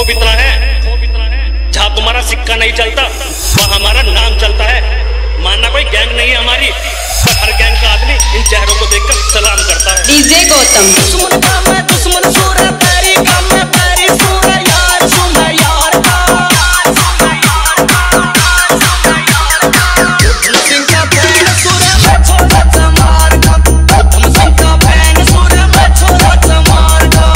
खौफ इतना है, जहाँ तुम्हारा सिक्का नहीं चलता वहाँ हमारा नाम चलता है। मानना कोई गैंग नहीं है हमारी, पर हर गैंग का आदमी इन चेहरों को देखकर सलाम करता है। डीजे गौतम दुश्मन का मैं दुश्मन सूरा तेरी का मैं तेरी सूरा यार सुना यार का सिंह का फैन सूरा मैं छोड़ा चमार का सिंह का फैन सूरा मैं छोड़ा चमार का।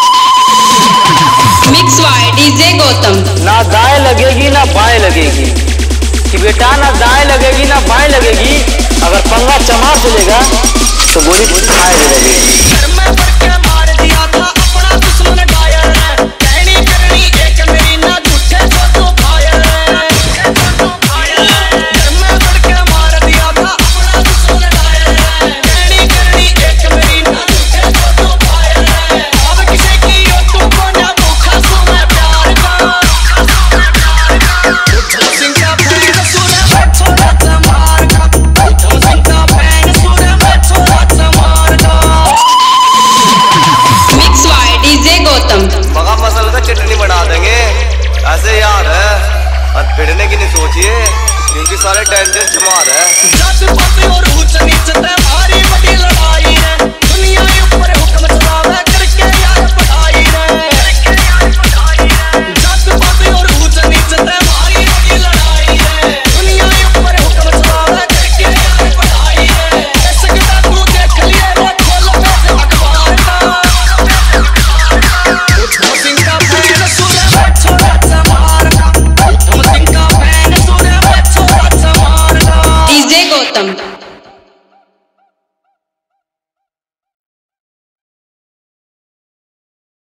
Mix by DJ Gautam. ना दाएं लगेगी ना बाएं लगेगी कि बेटा, ना दाएं लगेगी ना बाएं लगेगी। अगर पंगा चमा चलेगा तो गोली खाए लगेगी। घर में पड़ के मार दिया था अपना दुश्मन डायर है, कहनी करनी एक मेरी ना झूठे तो फायर है। घर में पड़ के मार दिया था अपना दुश्मन डायर है, कहनी करनी एक मेरी ना झूठे तो फायर है। अब किसे की हो तुमको ना भूखा सो मैं प्यार का सिंह का फैन सूरा मैं छोड़ा चमार का सिंह का फैन सूरा मैं छोड़ा चमार का। Mix by DJ Gautam. मगा मसल का चटनी बना देंगे ऐसे यार है, और भिड़ने की नहीं सोचिए क्योंकि सारे टेंशन चमार है। जात पात और ऊंच नीच